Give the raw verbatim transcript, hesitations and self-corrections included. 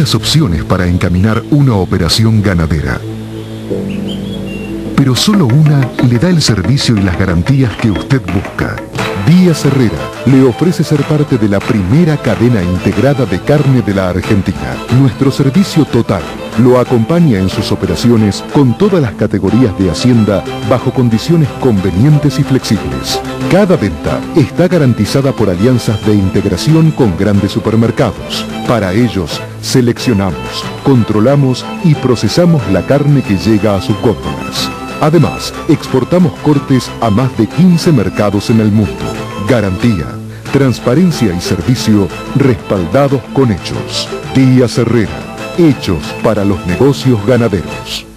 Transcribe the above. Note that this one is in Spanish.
muchas opciones para encaminar una operación ganadera. Pero solo una le da el servicio y las garantías que usted busca. Díaz Herrera le ofrece ser parte de la primera cadena integrada de carne de la Argentina. Nuestro servicio total lo acompaña en sus operaciones con todas las categorías de Hacienda bajo condiciones convenientes y flexibles. Cada venta está garantizada por alianzas de integración con grandes supermercados. Para ellos, seleccionamos, controlamos y procesamos la carne que llega a sus góndolas. Además, exportamos cortes a más de quince mercados en el mundo. Garantía, transparencia y servicio respaldados con hechos. Díaz Herrera, hechos para los negocios ganaderos.